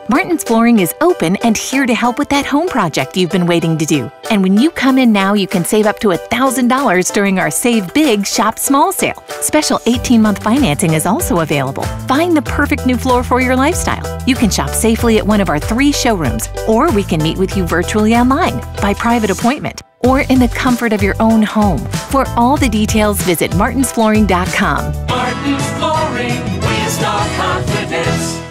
Martin's Flooring is open and here to help with that home project you've been waiting to do. And when you come in now, you can save up to $1,000 during our Save Big Shop Small sale. Special 18-month financing is also available. Find the perfect new floor for your lifestyle. You can shop safely at one of our 3 showrooms, or we can meet with you virtually online, by private appointment, or in the comfort of your own home. For all the details, visit martinsflooring.com. Martin's Flooring, we install confidence.